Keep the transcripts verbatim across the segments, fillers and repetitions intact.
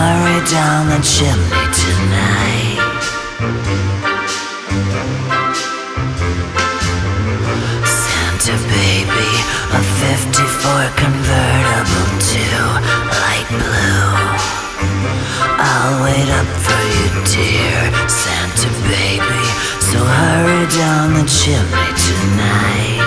hurry down the chimney tonight. Santa baby, a fifty-four convertible to light blue. I'll wait up for you, dear Santa baby, so hurry down the chimney tonight.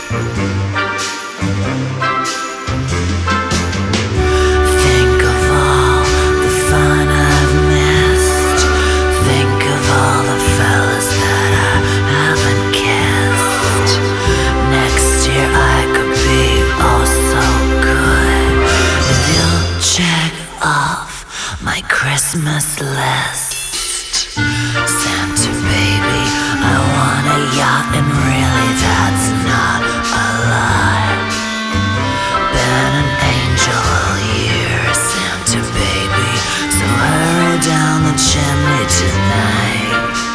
Think of all the fun I've missed. Think of all the fellas that I haven't kissed. Next year I could be oh so good if you'll check off my Christmas list. Santa baby, I want a yacht, and really that's not a lot. Been an angel all year, Santa baby, so hurry down the chimney tonight.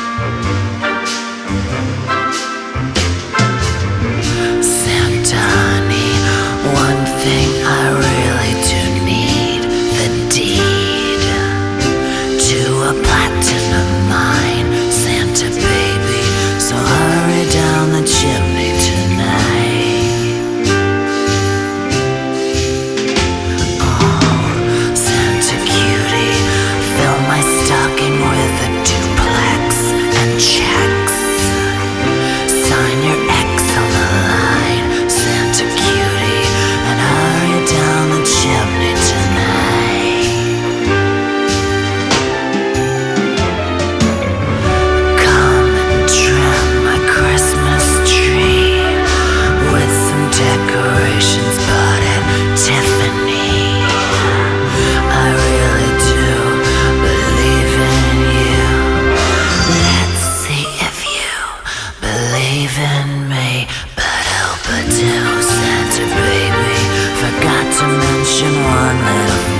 Santa honey, one thing I really do need, the deed to a platinum mine, Santa baby, so hurry down the chimney tonight. Oh, Santa cutie, fill my stocking with a duplex and checks. Sign your X on the line, Santa cutie, and hurry down the chimney tonight. Come and trim my Christmas tree with some decorations bought at Tiffany. I really do believe in you. Let's see if you believe in me. But oh, but do, Santa baby, forgot to mention one little